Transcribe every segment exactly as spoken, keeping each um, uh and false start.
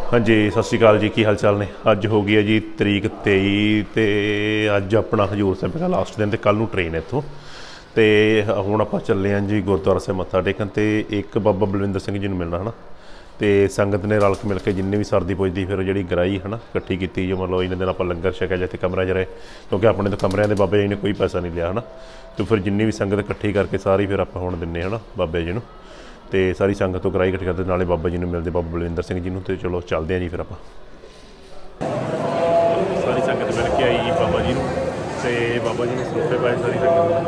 हाँ जी, सत श्री अकाल जी। की हाल चाल ने? अज हो गई है जी तरीक तेई तो अज अपना हजूर साहिब का लास्ट दिन, तो कल नूं ट्रेन इत्थों। तो हुण आपां चले हैं जी गुरुद्वारा साहिब मत्था टेकन। तो एक बाबा बलविंदर सिंह जी नूं मिलना है ना, तो संगत ने रल के मिल के जिन्नी भी सरदी पुजदी फिर जी गराही है ना इकट्ठी की, जो मतलब इन्ने दिन आप लंगर छकिया जिते कमरे च रहे, क्योंकि अपने तो कमरिया के बाबा जी ने कोई पैसा नहीं लिया है ना। तो फिर जिन्नी भी संगत इकट्ठी करके सारी फिर आप हुण दिन्ने है ना बाबे जी नूं। तो सारी संगत तो कराई इकट्ठी करते नाले बाबा जी नूं मिलते, बाबा बलविंदर सिंह जी नूं। तो चलो चलते हैं जी फिर आप सारी संगत मिल के आई जी बाबा जी नूं। ते बाबा जी ने सरोपे पाए सारी संगत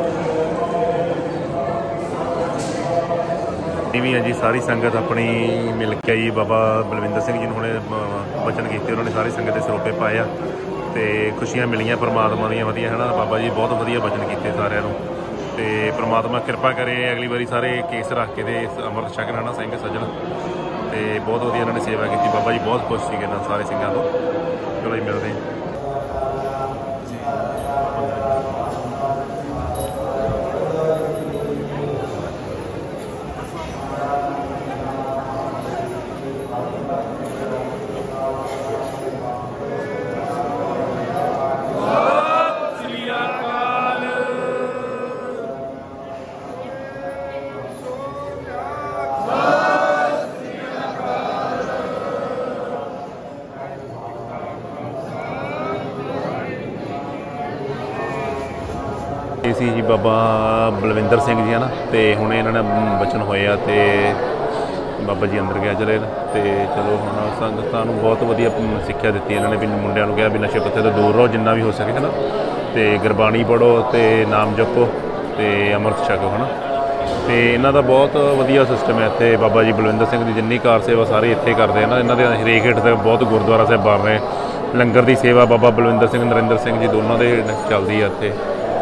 भी है जी। सारी संगत अपनी मिल के आई बाबा बलविंदर सिंह जी ने हुणे वचन किए, उन्होंने सारी संगत के सरोपे पाए। तो खुशियां मिलियां परमात्मा दी वधिया है ना। बाबा जी बहुत वधिया वचन किए सारिਆਂ ਨੂੰ। तो परमात्मा कृपा करे अगली बारी सारे केस रख के अमृत छकन है ना सिंह सज्जन। तो बहुत वधिया इन्होंने सेवा की। बाबा जी बहुत खुश थे ना सारे सिंघां तो। चलो जी मिलते हैं। सी जी बाबा बलविंदर सिंह जी है ना। तो हुणे इन्होंने बचन होए आ तो बाबा जी अंदर गया चले। तो चलो हम संगतां नूं बहुत वधिया सिक्ख्या दी इन्होंने भी मुंडियां नूं कहा भी नशे पत्ते तो दूर रहो जिन्ना भी हो सके है ना। तो गुरबाणी पढ़ो तो नाम जपो तो अमृत छको है ना। तो इन्हों का बहुत वधिया सिस्टम है इत्थे। बाबा जी बलविंदर सिंह की जिन्नी कार सेवा सारे इत्थे करते हैं ना। इन्हों के हरेक हेठ तक बहुत गुरुद्वारा साहिब बन रहे लंगर की सेवा बाबा बलविंदर सिंह नरिंदर सिंह जी दोनों के चलती है इत्थे।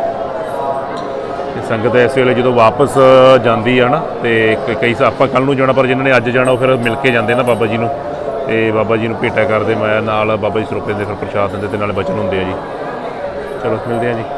संगत इस वेले जो वापस जाती है ना, तो कई आप कल नूं जाना पर जिन्होंने अज जाना फिर मिल के जाते ना बाबा जी नूं। ते बाबा जी नूं भेटा करते मैं नाल बाबा जी सरोपे दे फिर प्रशाद दिंदे ते नाले बचन होंदे आ जी। चलो मिलते हैं जी।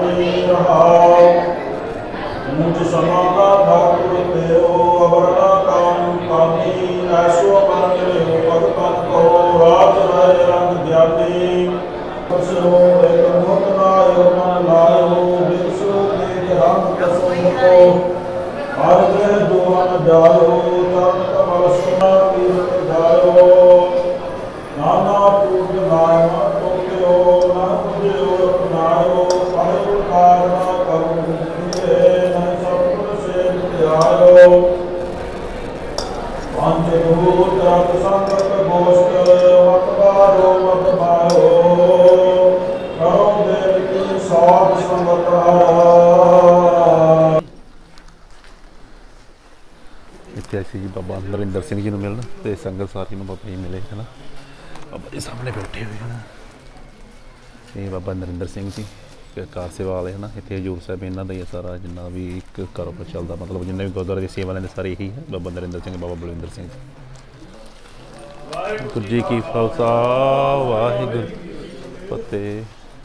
ऐसे जी बाबा नरिंदर सिंह जी मिलना तो संगत सारी बाबा जी मिले है ना। बाबा जी सामने बैठे हुए हैं ना। ये बाबा नरिंदर सिंह जी कार सेवा वाले है ना। इतने हजूर साहब इन्हों का ही सारा जिन्ना भी एक कारोबार चलता मतलब जिन्हें भी गुरुद्वारे की सेवा लेंदे सारे यही है बाबा नरिंदर सिंह बाबा बलविंदर सिंह जी। गुरु जी की खालसा वाहिगुरू फतेह।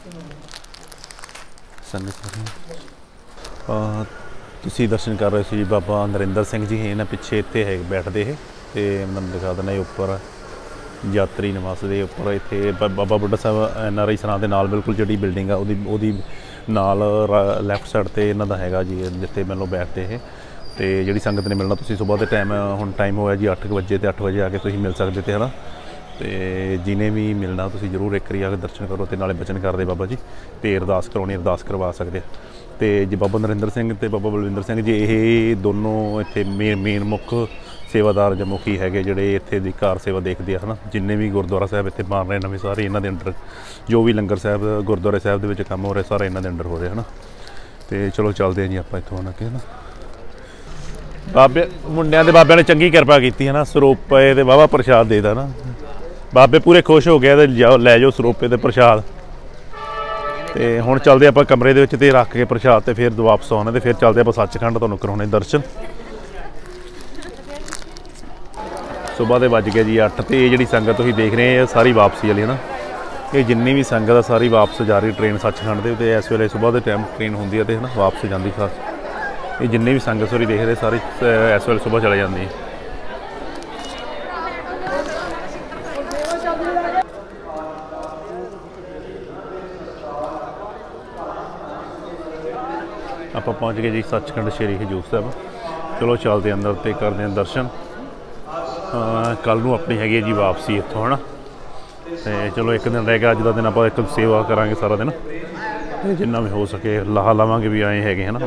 संगत तुसी दर्शन कर रहे हो जी बाबा नरिंदर सिंह जी इन्हें पिछे इतने है बैठते है। तो मैं दिखा देना उपर यात्री निवास के उपर इतने बाबा बुढ़ा साहब एन आर आई सरां के नाल बिल्कुल जी बिल्डिंग आ वो नाल लैफ्ट साइड पर इन्हों का है जी जिते मतलब बैठते है। तो जी संगत ने मिलना तुसी सुबह के टाइम हुण टाइम होया जी अठ बजे तो अठ बजे आके तुसी मिल सकते थे है ना। तो जिन्हें भी मिलना तुसी जरूर एक बारी आके दर्शन करो तो नाले बचन करते बाबा जी। तो अरदास करवानी अरदास करवा सकते। तो जी बाबा नरिंदर सिंह तो बाबा बलविंदर सिंह जी ये दोनों इतने मेन मेन मुख सेवादार जो मुखी है जोड़े इतने की कार सेवा देखते हैं है ना। जिन्हें भी गुरुद्वारा साहब इतने बन रहे नवे सारे इन्हों के अंडर जो भी लंगर साहब गुरुद्वारे साहब के काम हो रहे सारा इन्हों के अंडर हो रहे है ना। तो चलो चलते हैं जी आप इतों आना के ना। बाबे मुंडिया के बाबे ने चंगी कृपा की है ना। सरोपे तो वाहवा प्रशाद देता ना। बाबे पूरे खुश हो गए जाओ लै जाओ सरोपे तो प्रशाद। तो हुण चलते आप कमरे के रख के प्रशाद तो फिर वापस आने तो फिर चलते आप सचखंड तुहानूं कराउने दर्शन। सुबह के बज गए जी अठ। तो ये जी संगत तुसीं देख रहे हैं सारी वापसी वाली है ना। ये जिन्नी भी संगत है सारी वापस जा रही ट्रेन सचखंड के। तो इस वेले सुबह के टाइम ट्रेन होंगी है तो है ना वापस जाती सार। ये जिन्नी भी संगत सॉरी देख रहे सारी इस वेले सुबह चले जाती है। आप पहुँच गए जी सचखंड श्री हजूर साहब। चलो चलते अंदर तो करते हैं दर्शन। कल नूं अपनी हैगी जी वापसी इत्थों है ना। तो चलो एक दिन रह गया, अज का दिन आप एक सेवा करांगे सारा दिन, जिन्ना भी हो सके लाहा लावांगे भी आए है ना।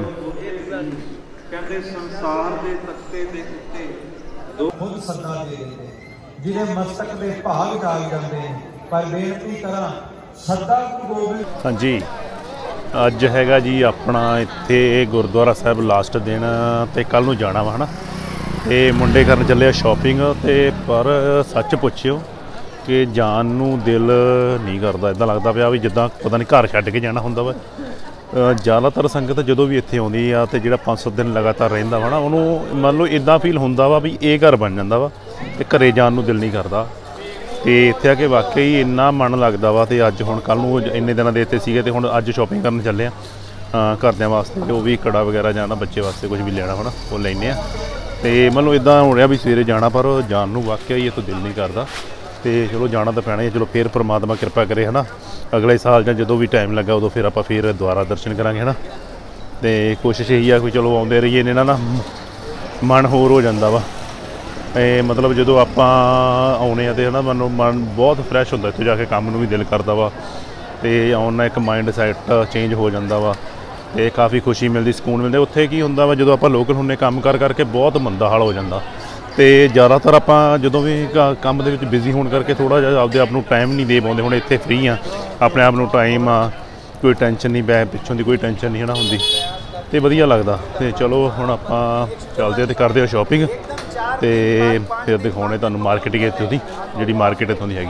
हाँ जी, अज हैगा जी अपना इत्थे गुरुद्वारा साहब लास्ट दिन, तो कल नूं जाना वा है ना। तो मुंडे करन चले शॉपिंग, तो पर सच पुछियो कि जान नूं दिल नहीं करता, इदां लगदा पिया भी जिद्दां पता नहीं घर छड्ड के जाना हुंदा वा। ज़्यादातर संगत जदों भी इत्थे आउंदी आ ते जिहड़ा पाँच सत्त दिन लगातार रहिंदा वा ना, उहनूं मान लो इदां फील हुंदा वा भी ये घर बन जांदा वा ते घरे जाण नूं दिल नहीं करदा। तो इत्थे आके वाकई इन्ना मन लगदा वा। ते अज हुण कल नूं इन्ने दिनां दे इत्थे सीगे, ते हुण अज शॉपिंग करन चले आ घरदियां वास्ते, जो भी कड़ा वगैरह जाना बच्चे वास्ते कुछ भी लेना होना वो लैने आ। तो मतलब इदां हो रहा भी सवेरे जाना, पर जान नूं वाकई इत्थों दिल नहीं करदा। तो चलो जाना तो पैना ही, चलो फिर परमात्मा कृपा करे है ना, अगले साल जां जदों भी टाइम लगा उदों फिर आपां फिर दुबारा दर्शन करांगे है ना। तो कोशिश यही आ कि चलो आउंदे रहिए, इन्हां ना मन होर हो जांदा वा। मतलब जदों आपां आउणे आ ते है ना मन मन बहुत फ्रैश हुंदा, इत्थों जाके काम नूं भी दिल करदा वा। तो आउण नाल एक माइंड सैट चेंज हो जांदा वा, ते काफ़ी खुशी मिलदी, सकून मिलदा। उत्थे की हुंदा वा जदों आपां लोकल हुंदे काम कर करके बहुत मंदा हाल हो जांदा। तो ज़्यादातर आपां जदों भी काम दे विच बिजी होण करके थोड़ा जिहा आपदे आप नूं टाइम नहीं दे पाउंदे। हुण इत्थे फ्री आ, अपने आप नूं टाइम आ, कोई टेंशन नहीं, बै पिछों दी कोई टेंशन नहीं है ना हुंदी, तो वधिया लगदा। तो चलो हुण आपां चलदे ते करदे आ शॉपिंग, तो फिर दिखाउने तुहानूं मार्केट इत्थों दी, जिहड़ी मार्केट इत्थों दी हैगी।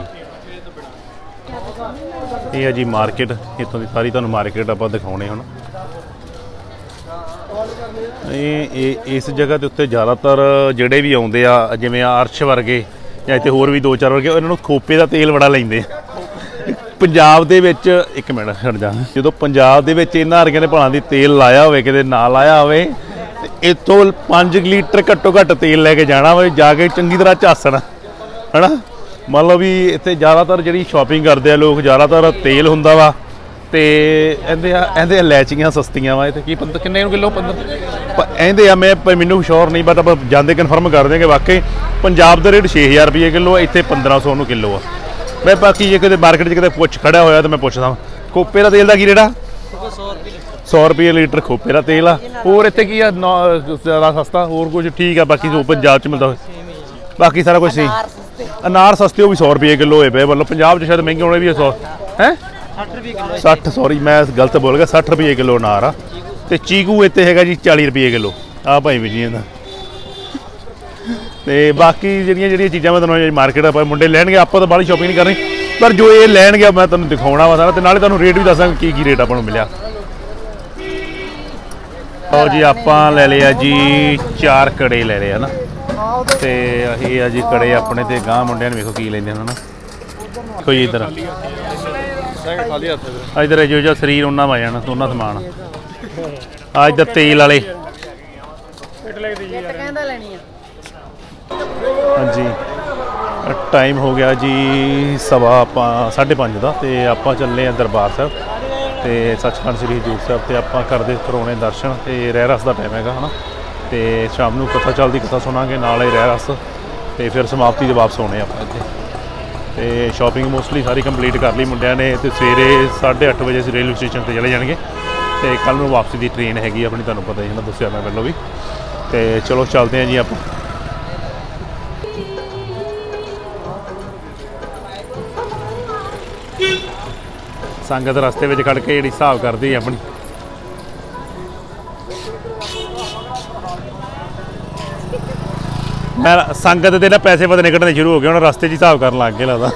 ये है जी मार्केट, इत्थों दी सारी तुहानूं मार्केट आपां दिखाउने हुण। इस जगह के उत्ते ज़्यादातर जोड़े भी आते आ, जिमें अर्श वर्गे या इतने होर भी दो चार वर्गे, इन्होंने खोपे का तेल बड़ा लेंदे। पंजाब दे विच एक मिनट हट जा, जो पंजाब दे विच इन्हां वर्गियां ने भावें दी तेल लाया होवे किते ना लाया होवे, इत्थों पाँच लीटर घट्टो घट्ट तेल लैके जाना होवे, जाके चंगी तरह झासना है ना। मतलब भी इत्थे ज़्यादातर जिहड़ी शॉपिंग करते हैं लोग, ज़्यादातर तेल हुंदा वा। तो एंदे एंदे इलायचियां सस्तियां वा, इत्थे की पंद्रह किन्ने किलो पंद्रह एंदे आ, मैं मैनू श्योर नहीं, बट आप जाते कन्फर्म कर देंगे। वाकई पंजाब का रेट छे हज़ार रुपये किलो, इत्थे पंद्रह सौ नूं किलो आ। मैं बाकी जे किते मार्केट किते पुछ खड़ा होया तो मैं पुछदा खोपे का तेल का की रेट आ? सौ रुपये लीटर खोपे का तेल आ। होर इत्थे की आ ज़्यादा सस्ता, होर कुछ ठीक है बाकी जो पंजाब च मिलता, बाकी सारा कुछ सही। अनार सस्ते वो भी सौ रुपये किलो होए पे, मतलब पंजाब च शायद महंगे होने भी सौ है सठ, सॉरी मैं गलत बोल गया, सठ रुपये किलो अनार आ। तो चीकू इत्थे हैगा जी चाली रुपये किलो आ भाई बिजियां दा। तो बाकी जिहड़ियां जिहड़ियां चीज़ां मैं तुहानूं मार्केट आप मुंडे लैणगे, आपां तो बाहली शॉपिंग नहीं करनी, पर जो ये लैणगे मैं तुहानूं दिखाउणा वा सारा, ते नाले तुहानूं रेट भी दसांगा की की रेट आपां नूं मिलिया। आओ जी आपां ले लिया जी चार कड़े ले लिया ना। तो ये आ जी कड़े अपने, तो गांह मुंडिਆਂ ਨੂੰ ਵੇਖੋ की लैंदे हैं ना। कोई इधर इधर जो जो शरीर उन्ना वा जाना तो उन्ना समान आ। इधर तेल वाले हाँ जी, टाइम हो गया जी सवा साढ़े पाँच का। तो आप चले हैं दरबार साहब, तो सचखंड श्री हजूर साहब, तो आप करते करवाने दर्शन। तो रहरस का टाइम है है ना। तो शाम को कथा चलती, कथा सुनांगे नाल ही रहरस, तो फिर समाप्ति के वापस होने आप इत्थे। तो शॉपिंग मोस्टली सारी कंप्लीट कर ली मुंडिया ने। तो सवेरे साढ़े अठ बजे रेलवे स्टेशन पर चले जाएंगे, तो कल में वापसी की ट्रेन हैगी अपनी, तुहानूं पता ही है ना, दस्सिया मैं पहलों भी। तो चलो चलते हैं जी आप। संगत रस्ते में खड़ के जी हिसाब करती है अपनी। मैं संगत के ना पैसे पता निकलने शुरू हो गए, हम रस्ते हिसाब कर लग गए लगता।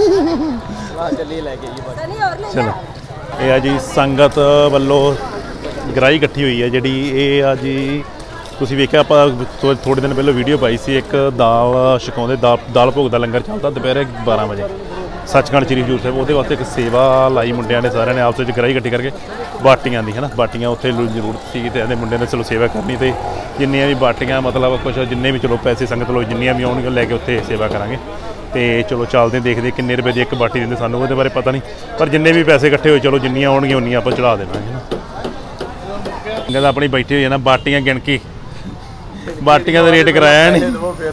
चलो ये जी संगत वालों गराही इकट्ठी हुई है जी। ये आ जी तुसीं वेखिया आपां थोड़े दिन पहले वीडियो पाई सी, एक दाल छकाउंदे, दाल दाल भोग का लंगर चलता दोपहर बारह बजे सचखंड श्री हजूर साहब। वो वास्ते एक सेवा लाई मुंडिया ने, सारे ने आपस में गराही इकट्ठी करके बाटियां दी है ना, बाटियां उत्थे जरूरत सी, तो मुंडे ने चलो सेवा करनी। तो जिन्नियां भी बाटियां मतलब कुछ जिन्ने भी चलो पैसे संगत लोग जिन्नियां भी आउणगे लैके उत्थे सेवा करांगे। तो चलो चलते देखते किन्ने रुपए की एक बाटी देंगे, सानूं उहदे बारे पता नहीं, पर जिन्ने भी पैसे इकट्ठे होए चलो जिन्नियां आउणगियां उन्नियां आपां चढ़ा देना है ना। ਕਹਿੰਦਾ ਆਪਣੀ ਬੈਠੀ ਹੋਈ ਹੈ ਨਾ ਬਾਟੀਆਂ ਗਿਣ ਕੇ ਬਾਟੀਆਂ ਦਾ ਰੇਟ ਕਰਾਇਆ ਨਹੀਂ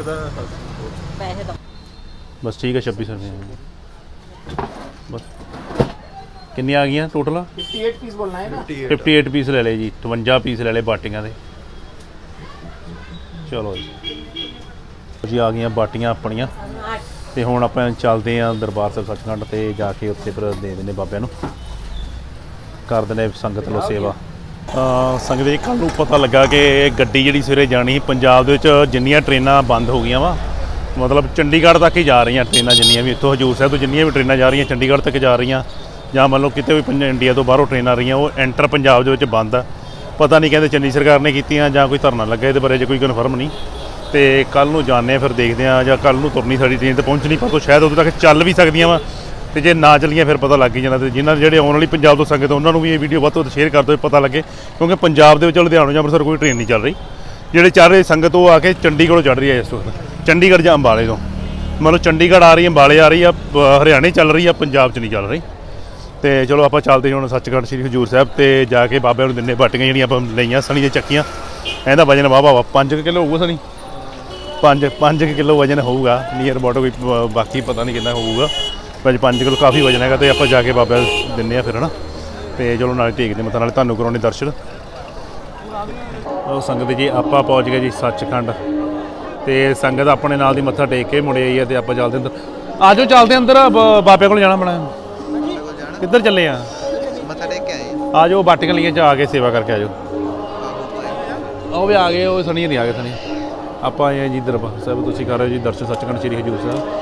बस ठीक है छब्बीस रुपये बस कितनी आ गई टोटल फिफ्टी एट पीस ले ले जी अठवंजा पीस ले ले बाटियां दे चलो जी जी आ गई बाटियां अपनियां ते हुण आपां चलदे आ दरबार साहिब सचखंड ते जाके उत्थे फिर दे देने बाबिਆਂ ਨੂੰ कर देने संगत लो सेवा संगत जी कल नूं पता लगा कि गड्डी जिहड़ी सवेरे जानी पंजाब दे विच जिन्नियां ट्रेनां बंद हो गईयां वा मतलब चंडीगढ़ तक ही जा रही ट्रेनां जिन्नियां भी इत्थों हजूर साहिब तो जिन्नियां भी ट्रेनां जा रही चंडीगढ़ तक जा रही जां मान लो किते भी इंडिया तो बाहरों ट्रेनां आ रही वो एंटर पंजाब दे विच बंद है पता नहीं कहते चंडी सरकार ने कीतियां जां कोई धरना लगा इहदे बारे कोई कन्फर्म नहीं तो कल नूं जाने फिर देखते हैं जां कल नूं तुरनी साडी ट्रेन तो पहुँचनी पर तो शायद उदों तक चल भी सकदियां वा ते जे ना चलियां फिर पता लग ही जाना ते जिन्हां जिहड़े आउण वाली पंजाब तो संगत उन्हां नूं भी ये वीडियो वध तो वध शेयर कर दो पता लगे क्योंकि पंजाब दे विच लुधियाणे जां अंमृतसर कोई ट्रेन नहीं चल रही जिहड़े चल रहे संगत वो आके चंडीगढ़ों चढ़ रही है इस वक्त चंडीगढ़ जां अंबाले तो मतलब चंडीगढ़ आ रही है अंबाले आ रही है हरियाणे चल रही है पंजाब च नहीं चल रही तो चलो आप चलते हूँ सचखंड श्री हजूर साहिब तो जाके बाबे नूं दिन्ने बाटियां जिहड़ियां आपां लईआं सनी दी चक्कियां इहदा वजन वाह वाह पाँच किलो होऊगा सनी पाँच पाँच किलो वजन होऊगा नीयर अबाउट कोई बाकी पता नहीं कितना होऊगा पर पाँच किलो काफ़ी वजन है तो आप जाके बाबे दिन्ने फिर है ना तो चलो नाले टेकदे मत्था नाले तुहानूं कराउने दर्शन संगत जी आप पहुँच गए जी सचखंड तो संगत अपने नाल दी मत्था टेक के मुड़े आई है तो आप चलते अंदर आ जाओ चलते अंदर बाबे को जाना बड़ा किधर चले आ मत्था टेक के आ जाओ बाटियां लिया आके सेवा करके आ जाओ आओ भी आ गए वो सनी नहीं आ गए सनी आप आए हैं जी दरबार साहिब तुसीं कर रहे हो जी दर्शन सचखंड श्री हजूर साहिब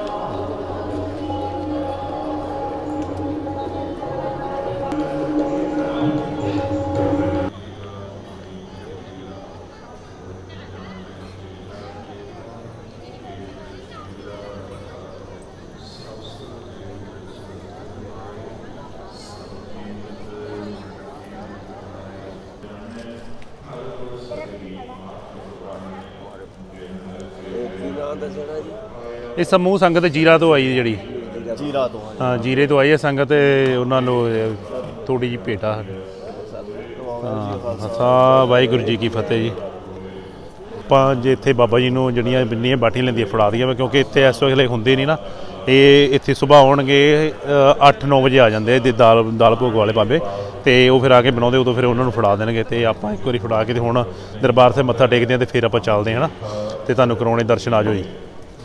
ये समूह संगत जीरा तो आई है जी जीरा तो हाँ जीरे तो आई है संगत उन्होंने थोड़ी जी भेटा हाँ वाहिगुरू जी की फतेह जी आप इत्थे बाबा जी नूं जिहड़ियां जिन्नियां बाटियां लैंदियां फड़ा दियां क्योंकि इत्थे इस वेले हुंदे नहीं ना ये इत्थे सुबह आउणगे अठ नौ बजे आ जांदे दाल दाल भोग वाले बाबे तो वो फिर आके बनाते उदों फिर उन्होंने फड़ा देंगे तो आप एक बार फड़ा के हुण दरबार से मत्था टेकते हैं तो फिर आप चलते हैं ना तो तुहानूं कराउने दर्शन आ जाओ जी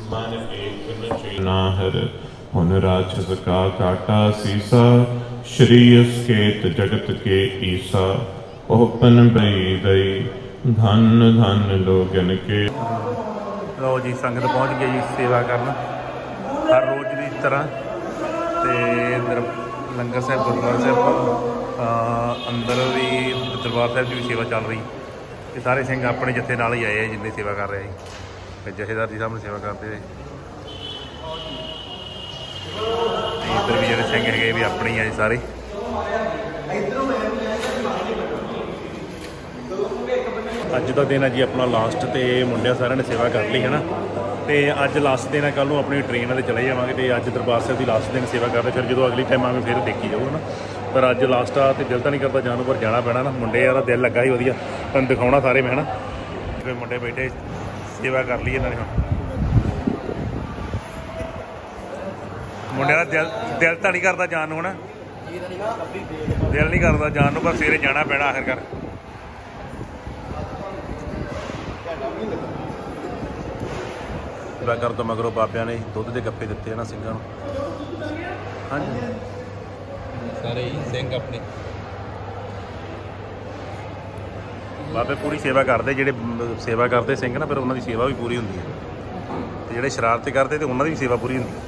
नाहर हुन राक्षस का काटा सीसा श्री अस्केत जगत के ईसा ओपन बई दई धन धन लोगन के लो जी संगत पहुँच गई जी सेवा करना हर रोज़ की तरह तो लंगर साहब गुरुद्वारा साहब अंदर भी दरबार साहब की भी सेवा चल रही ये सारे सिंह अपने जत्थे नाल ही आए हैं जिन्हें सेवा कर रहे हैं जथेदार जी सामने सेवा करते रहे इधर भी जो सिंह है भी अपने ही है सारे अज का दिन है जी अपना लास्ट तो मुंडिया सारे ने सेवा कर ली है ना तो अज लास्ट दिन है कल अपनी ट्रेन से चले जावे तो अज दरबार साहब की लास्ट दिन सेवा करते फिर जो अगली टाइम आगे फिर देखी जाओ ना पर अज लास्ट आ तो दिल तो नहीं करता जाने पर जाना पैना ना मुंडे यार दिल लगा ही वधिया तुहानूं दिखाउणा सारे मैं ना फिर मुंडे बैठे सेवा कर ली इन्होंने मुंडे का दिल दिल तो नहीं करता जान होना दिल नहीं करता जान पर सवेरे जाना पैना आखिरकार कर तो मगरों बाबिया ने दुध के गप्पे दिते ना सिंघां नूं हाँ जी सारे ही सिंह अपने बाबे पूरी सेवा करते जेडे सेवा करते सिंह ना फिर उन्होंने सेवा भी पूरी होंगी है तो जेडे शरारती करते तो उन्होंने भी सेवा पूरी होंगी